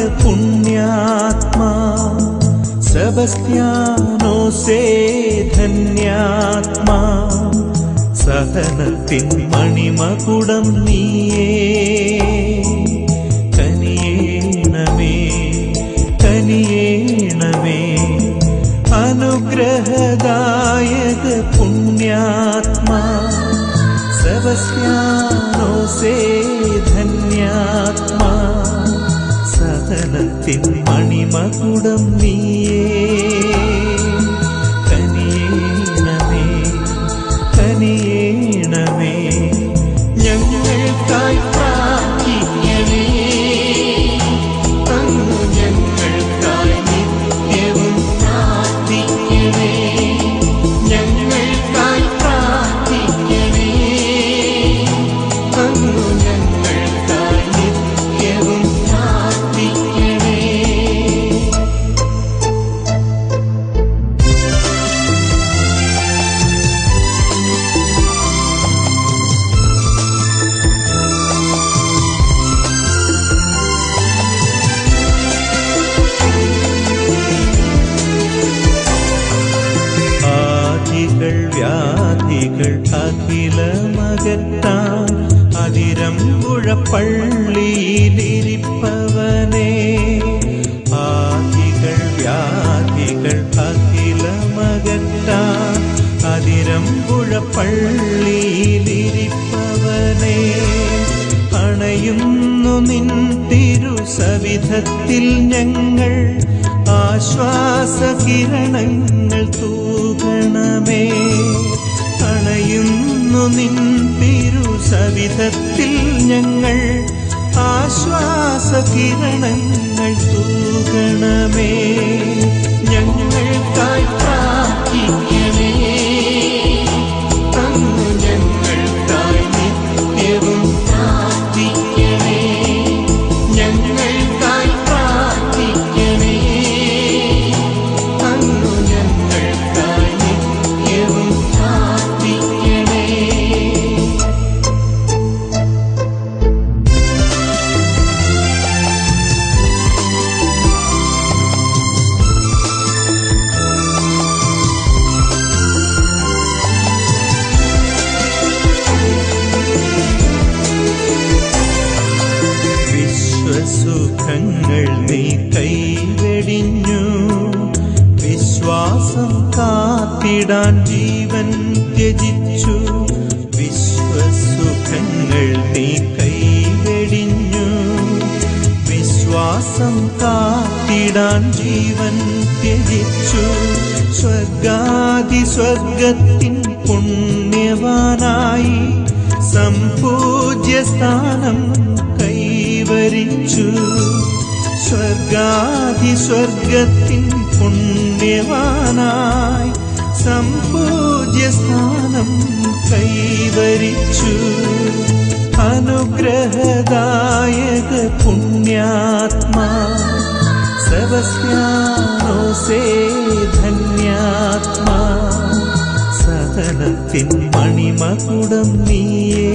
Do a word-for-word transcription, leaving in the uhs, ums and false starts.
പുണ്യാത്മാ സെബസ്ത്യാനോസേ ധന്യാത്മാ സഹനത്തിൻ മണിമകുടം നീയേ കനിയേണമേ കനിയേണമേ അനുഗ്രഹദായക പുണ്യാത്മാ സെബസ്ത്യാനോസേ ധന്യാത്മാ സഹനത്തിൻ മണിമകുടം നീയേ കനിയേണമേ കനിയേണമേ ഞങ്ങൾക്കായി പ്രാർത്ഥിക്കണേ അങ്ങ് ഞങ്ങൾക്കായി നിത്യവും പ്രാർത്ഥിക്കണേ ഞങ്ങൾക്കായി പ്രാർത്ഥിക്കണേ അങ്ങ് ഞങ്ങൾക്കായി നിത്യവും പ്രാർത്ഥിക്കണേ. ആദികൾ വ്യാധികൾ അഖിലമകറ്റാൻ അതിരമ്പുഴ പള്ളിയിലിരിപ്പവനേ ആദികൾ വ്യാധികൾ അഖിലമകറ്റാൻ അതിരമ്പുഴ പള്ളിയിലിരിപ്പവനേ അണയുന്നു നിൻ തിരുസവിധത്തിൽ ഞങ്ങൾ ആശ്വാസകിരണങ്ങൾ തൂകണമേ അണയുന്നു നിൻ തിരുസവിധത്തിൽ ഞങ്ങൾ ആശ്വാസകിരണങ്ങൾ തൂകണമേ ഞങ്ങൾക്കായി പ്രാർത്ഥിക്കണേ അങ്ങ് ഞങ്ങൾക്കായി നിത്യവും പ്രാർത്ഥിക്കണേ ഞങ്ങൾക്കായി പ്രാർത്ഥിക്കണേ അങ്ങ് ഞങ്ങൾക്കായി നിത്യവും പ്രാർത്ഥിക്കണേ. വിശ്വസുഖങ്ങൾ നീ കൈവെടിഞ്ഞു വിശ്വാസം കാത്തിടാൻ ജീവൻ ത്യജിച്ചു വിശ്വസുഖങ്ങൾ നീ കൈവെടിഞ്ഞു വിശ്വാസം കാത്തിടാൻ ജീവൻ ത്യജിച്ചു സ്വർഗാദി സ്വർഗത്തിൻ പുണ്യവാനായി സംപൂജ്യ സ്ഥാനം കൈവരിച്ചു സ്വർഗാദി സ്വർഗത്തിൻ പുണ്യവാനായി സംപൂജ്യ സ്ഥാനം കൈവരിച്ചു അനുഗ്രഹദായക പുണ്യാത്മാ സെബസ്ത്യാനോസേ ധന്യാത്മാ സഹനത്തിൻ മണിമകുടം നീയേ